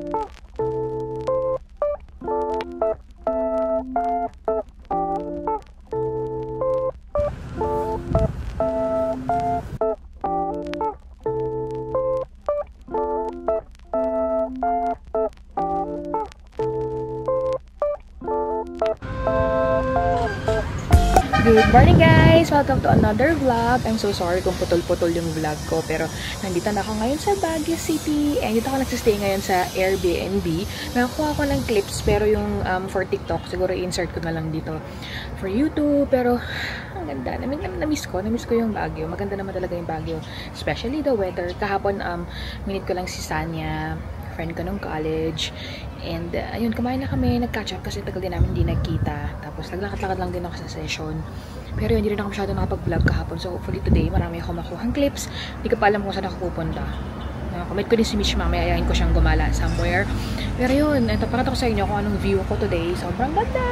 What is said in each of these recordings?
Good morning guys! Welcome to another vlog. I'm so sorry kung putol-putol yung vlog ko, pero nandito na ako ngayon sa Baguio City and dito ako nagsistay ngayon sa Airbnb. Nakakuha ako ng clips pero yung for TikTok siguro i-insert ko na lang dito for YouTube, pero ang ganda. Namiss ko yung Baguio. Maganda naman talaga yung Baguio, especially the weather. Kahapon minute ko lang si Sanya, friend ko nung college. And ayun, kumain na kami, nag-catch up kasi tagal din namin hindi nagkita. Tapos naglakad-lakad lang din ako sa session. Pero yun, hindi rin ako masyado nakapag-vlog kahapon. So hopefully today, marami ako makuhang clips. Hindi ko pa alam kung saan ako pupunta. Comment ko din si Mitch mamaya, ayahin ko siyang gumala somewhere. Pero yun, ito, pakita ko sa inyo kung anong view ko today. Sobrang ganda!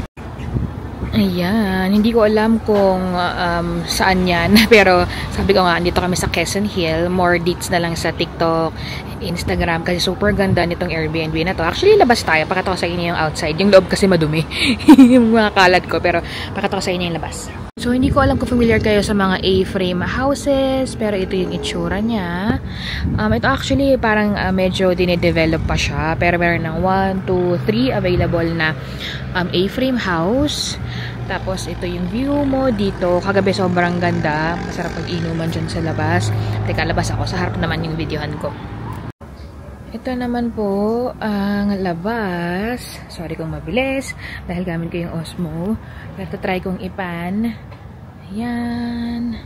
Ayan, hindi ko alam kung saan yan. Pero sabi ko nga, dito kami sa Quezon Hill. More deets na lang sa TikTok, Instagram. Kasi super ganda nitong Airbnb na to. Actually, labas tayo. Pakita ko sa inyo yung outside. Yung loob kasi madumi. Yung mga kalat ko. Pero pakita ko sa inyo yung labas. So, hindi ko alam kung familiar kayo sa mga A-frame houses. Pero ito yung itsura niya. Ito actually parang medyo dine-develop pa siya. Pero meron ng 1, 2, 3 available na A-frame house. Tapos, ito yung view mo dito. Kagabi, sobrang ganda. Masarap pag-inuman dyan sa labas. Teka, labas ako. Sa harap naman yung videohan ko. Ito naman po ang labas. Sorry kung mabilis. Dahil gamit ko yung Osmo. Pero try kong ipan. Ayan.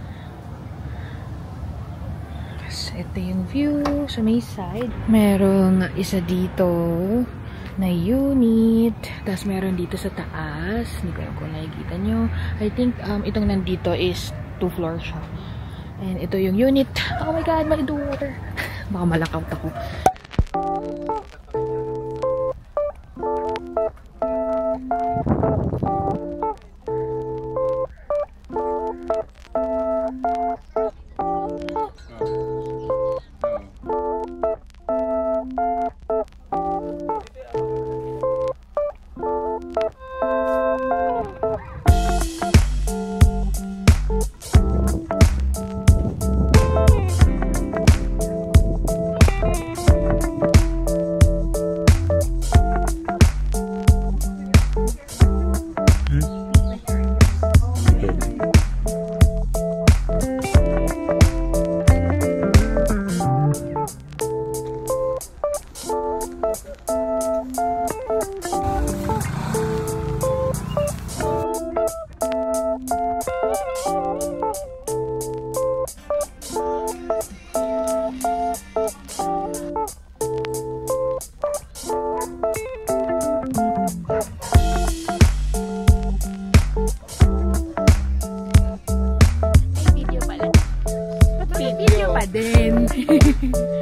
Ito yung view sa may side. Merong isa dito na unit. Tapos meron dito sa taas. Hindi ko alam kung nakikita nyo. I think itong nandito is 2 floors siya. And ito yung unit. Oh my god, may door. Baka malakaut ako. Video pa din.